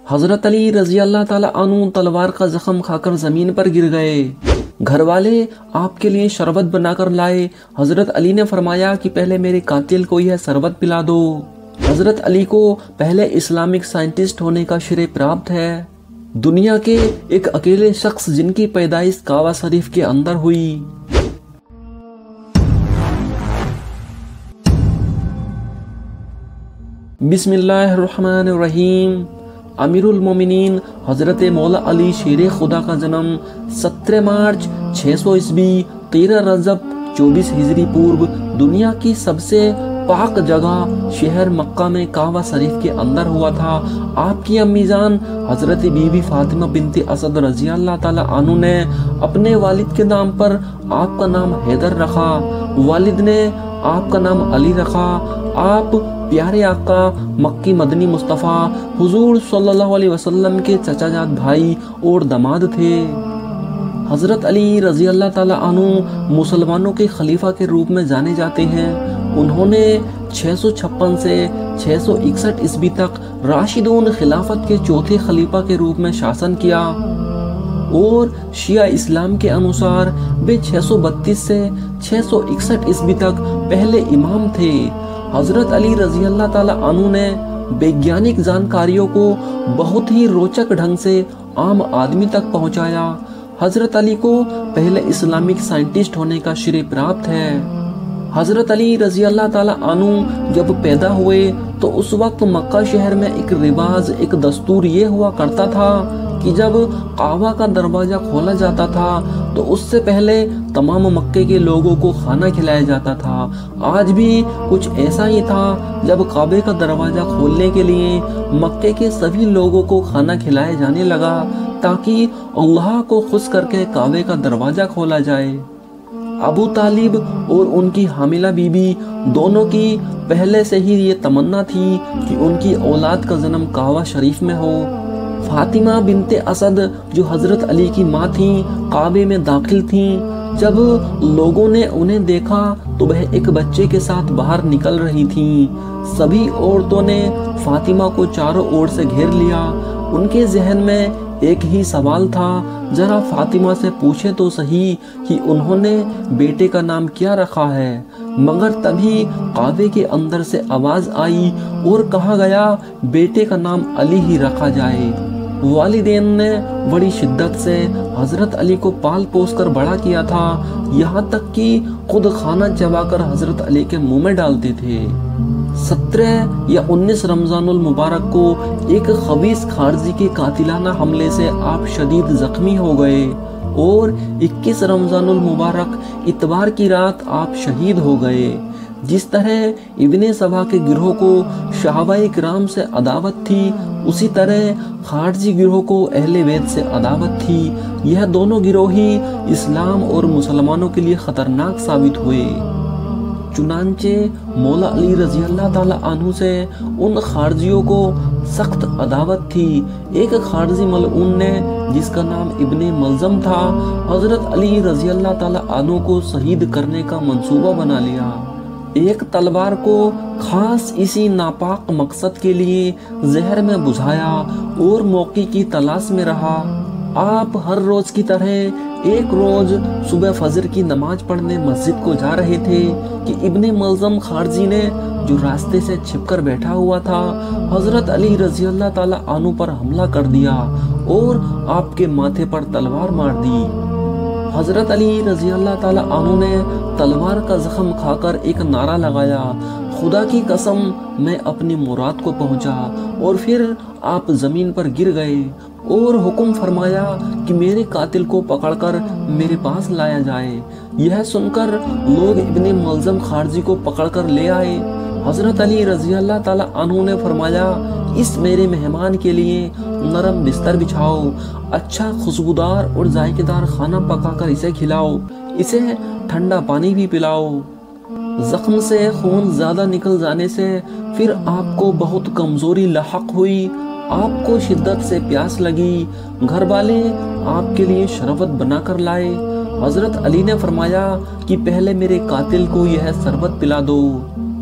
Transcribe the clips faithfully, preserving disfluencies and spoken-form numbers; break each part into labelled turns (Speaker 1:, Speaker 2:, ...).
Speaker 1: हजरत अली रजी अल्लाह ताला अन्हु तलवार का जख्म खाकर जमीन पर गिर गए। घर वाले आपके लिए शरबत बनाकर लाए। हजरत अली ने फरमाया कि पहले मेरे कातिल को यह शरबत पिला दो। हजरत अली को पहले इस्लामिक साइंटिस्ट होने का श्रेय प्राप्त है। दुनिया के एक अकेले शख्स जिनकी पैदाइश काबा शरीफ के अंदर हुई। बिस्मिल्लाहिर्रहमानिर्रहीम। अमीरुल मोमिनीन हजरत मौला अली शेर खुदा का जन्म सत्रह मार्च छह सौ ईस्वी तेरह रजब चौबीस हिजरी पूर्व दुनिया की सबसे पाक जगह शहर मक्का में काबा शरीफ के अंदर हुआ था। आपकी अम्मीजान हजरत बीबी फातिमा बिनते असद रजी अल्लाह ताला अन्हु ने अपने वालिद के नाम पर आपका नाम हैदर रखा। वालिद ने आपका नाम अली रखा। आप प्यारे आका मक्की मदनी मुस्तफ़ा हुजूर सल्लल्लाहु अलैहि वसल्लम के चचाजाद भाई और दामाद थे। हजरत अली रजी अल्लाह ताला अन्हु मुसलमानों के खलीफा के रूप में जाने जाते हैं। उन्होंने छह सौ छप्पन से छह सौ इकसठ ईस्वी तक राशिदून खिलाफत के चौथे खलीफा के रूप में शासन किया और शिया इस्लाम के अनुसार वे छह सौ बत्तीस से छह सौ इकसठ ईस्वी तक पहले इमाम थे। हजरत अली रजी अल्लाह ताला अन्हु ने वैज्ञानिक जानकारियों को बहुत ही रोचक ढंग से आम आदमी तक पहुंचाया। हजरत अली को पहले इस्लामिक साइंटिस्ट होने का श्रेय प्राप्त है। हजरत अली रजी अल्लाह ताला अन्हु जब पैदा हुए तो उस वक्त मक्का शहर में एक रिवाज एक दस्तूर ये हुआ करता था कि जब काबा का दरवाजा खोला जाता था तो उससे पहले तमाम मक्के के लोगों को खाना खिलाया जाता था। आज भी कुछ ऐसा ही था। जब काबे का दरवाजा खोलने के लिए मक्के के सभी लोगों को खाना खिलाया जाने लगा ताकि अल्लाह को खुश करके काबे का दरवाजा खोला जाए। अबू तालिब और उनकी हामिला बीबी दोनों की पहले से ही ये तमन्ना थी कि उनकी औलाद का जन्म काबा शरीफ में हो। फातिमा बिनते असद जो हजरत अली की माँ थी काबे में दाखिल थी। जब लोगों ने उन्हें देखा तो वह एक बच्चे के साथ बाहर निकल रही थी। सभी औरतों ने फातिमा को चारों ओर से घेर लिया। उनके जहन में एक ही सवाल था, जरा फातिमा से पूछे तो सही कि उन्होंने बेटे का नाम क्या रखा है। मगर तभी काबे के अंदर से आवाज आई और कहा गया बेटे का नाम अली ही रखा जाए। वालिदैन ने बड़ी शिद्दत से हजरत अली को पाल पोस कर बड़ा किया था, यहाँ तक कि खुद खाना चबाकर हजरत अली के मुंह में डालते थे। सत्रह या उन्नीस रमजानुल मुबारक को एक खबीस खारजी के कातिलाना हमले से आप शदीद जख्मी हो गए और इक्कीस रमजानुल मुबारक इतवार की रात आप शहीद हो गए। जिस तरह इब्ने सबा के गिरोह को शहाबाए किराम से अदावत थी, उसी तरह खारजी गिरोह को अहले बैत से अदावत थी। यह दोनों गिरोह ही इस्लाम और मुसलमानों के लिए खतरनाक साबित हुए। चुनांचे मौला अली रजी अल्लाह ताला अन्हु से उन खारजियों को सख्त अदावत थी। एक खारजी मलऊन ने जिसका नाम इब्ने मलजम था, हजरत अली रजी अल्लाह ताला अन्हु को शहीद करने का मंसूबा बना लिया। एक तलवार को खास इसी नापाक मकसद के लिए जहर में बुझाया और मौके की तलाश में रहा। आप हर रोज की तरह एक रोज सुबह फजर की नमाज पढ़ने मस्जिद को जा रहे थे कि इब्ने मलजम खारजी ने जो रास्ते से छिपकर बैठा हुआ था हजरत अली रजी अल्लाह ताला अन्हु पर हमला कर दिया और आपके माथे पर तलवार मार दी। हजरत अली रजी अल्लाह ताला अन्हु ने तलवार का जख्म खाकर एक नारा लगाया, खुदा की कसम मैं अपनी मुराद को पहुंचा। और फिर आप जमीन पर गिर गए और हुक्म फरमाया कि मेरे कातिल को पकड़कर मेरे पास लाया जाए। यह सुनकर लोग इब्ने मलजम खारजी को पकड़कर ले आए। हजरत अली रजी अल्लाह ताला अन्हु ने फरमाया, इस मेरे मेहमान के लिए नरम बिस्तर बिछाओ, अच्छा खुशबूदार और जायकेदार खाना पकाकर इसे खिलाओ, इसे ठंडा पानी भी पिलाओ। जख्म से खून ज्यादा निकल जाने से फिर आपको बहुत कमजोरी लाहक हुई, आपको शिद्दत से प्यास लगी। घर वाले आपके लिए शरबत बनाकर लाए। हजरत अली ने फरमाया कि पहले मेरे कातिल को यह शरबत पिला दो।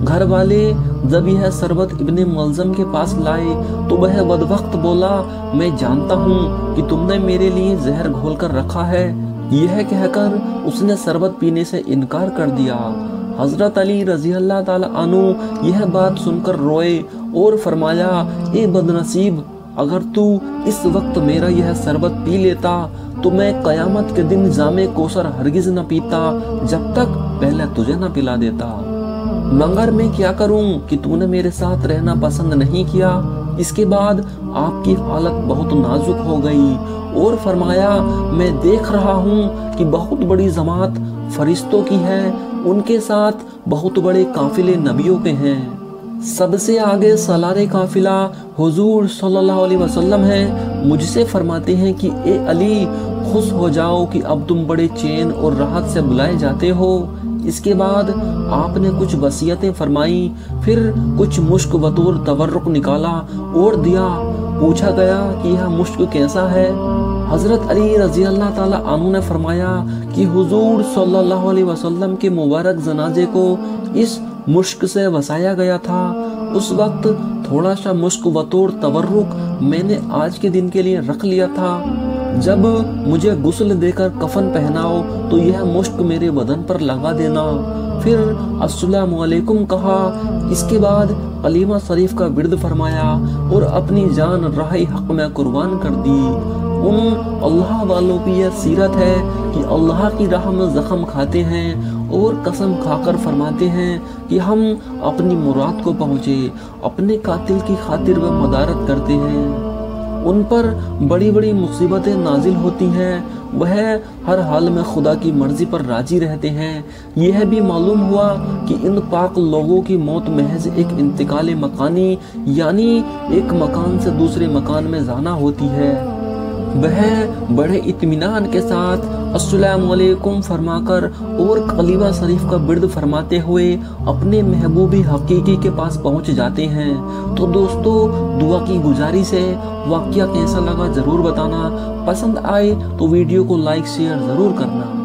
Speaker 1: घर वाले जब यह शरबत इब्ने मुअल्जम के पास लाए तो वह वक्त बोला, मैं जानता हूँ कि तुमने मेरे लिए जहर घोल कर रखा है। यह कहकर उसने शरबत पीने से इनकार कर दिया। हजरत अली रजी अल्लाह ताला अन्हु यह बात सुनकर रोए और फरमाया, ए बदनसीब, अगर तू इस वक्त मेरा यह शरबत पी लेता तो मैं कयामत के दिन जामे कोसर हरगिज न पीता जब तक पहले तुझे न पिला देता। मगर मैं क्या करूं कि तूने मेरे साथ रहना पसंद नहीं किया। इसके बाद आपकी हालत बहुत नाजुक हो गई और फरमाया, मैं देख रहा हूँ कि बहुत बड़ी जमात फरिश्तों की है, उनके साथ बहुत बड़े काफिले नबियों के हैं। सबसे आगे सलारे काफिला हुजूर सल्लल्लाहु अलैहि वसल्लम है। मुझसे फरमाते हैं कि ए अली, खुश हो जाओ कि अब तुम बड़े चैन और राहत से बुलाए जाते हो। इसके बाद आपने कुछ वसीयतें फरमाई, फिर कुछ मुश्क बतौर तवर्रुक निकाला और दिया। पूछा गया कि यह मुश्क कैसा है। हजरत अली रजी अल्लाह ताला अन्हु ने फरमाया कि हुजूर सल्लल्लाहु अलैहि वसल्लम के मुबारक जनाजे को इस मुश्क से वसाया गया था। उस वक्त थोड़ा सा मुश्क बतौर तवर्रुक मैंने आज के दिन के लिए रख लिया था। जब मुझे गुस्ल देकर कफन पहनाओ तो यह मुश्क मेरे बदन पर लगा देना। फिर अस्सलामु अलैकुम कहा। इसके बाद कलीमा शरीफ का विर्द फरमाया और अपनी जान राह हक में कुर्बान कर दी। उन अल्लाह वालों की यह सीरत है कि अल्लाह की राह में जख्म खाते हैं और कसम खाकर फरमाते हैं कि हम अपनी मुराद को पहुँचे, अपने कातिल की खातिर व मदारत करते हैं। उन पर बड़ी बड़ी मुसीबतें नाजिल होती हैं, वह हर हाल में खुदा की मर्जी पर राजी रहते हैं। यह भी मालूम हुआ कि इन पाक लोगों की मौत महज एक इंतकाल मकानी यानी एक मकान से दूसरे मकान में जाना होती है। वह बड़े इत्मीनान के साथ अस्सलामु अलैकुम फरमाकर और कलीमा शरीफ का बिर्द फरमाते हुए अपने महबूबी हकीकी के पास पहुंच जाते हैं। तो दोस्तों, दुआ की गुजारिश है, वाक़या कैसा लगा ज़रूर बताना। पसंद आए तो वीडियो को लाइक शेयर ज़रूर करना।